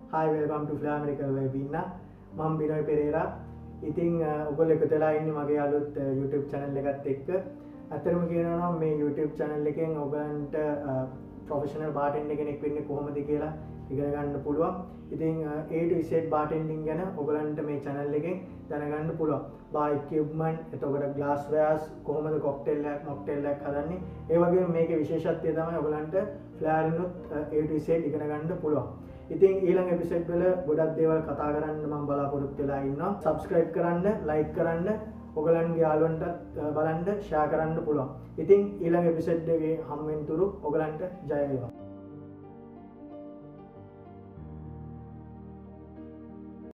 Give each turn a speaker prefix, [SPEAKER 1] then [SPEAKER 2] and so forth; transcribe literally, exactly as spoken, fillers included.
[SPEAKER 1] Hi, welcome to Fly Medical Webinar. මම බිනෝයි පෙරේරා. ඉතින් ඔයගොල්ලෝ එකතු වෙලා ඉන්නේ මගේ අලුත් YouTube channel එකත් එක්ක. අතරම කියනවා නම් මේ YouTube channel එකෙන් ඔයගලන්ට professional bartender කෙනෙක් වෙන්නේ කොහොමද කියලා ඉගෙන ගන්න පුළුවන්. ඉතින් A to Z bartending ගැන ඔයගලන්ට මේ channel එකෙන් දැනගන්න පුළුවන්. bar equipment, එතකොට glasswares, කොහොමද cocktail එකක් mocktail එකක් හදන්නේ. ඒ වගේම මේකේ විශේෂත්වය තමයි ඔයගලන්ට flare-නුත් A to Z ඉගෙන ගන්න පුළුවන්. ඉතින් ඊළඟ එපිසෝඩ් වල ගොඩක් දේවල් කතා කරන්න මම බලාපොරොත්තු වෙලා ඉන්නවා. subscribe කරන්න, like කරන්න, ඔයගලන්ගේ යාළුවන්ටත් බලන්න share කරන්න පුළුවන්. ඉතින් ඊළඟ එපිසෝඩ් එකේ හම්බෙන්න තුරු ඔයගලන්ට ජය වේවා.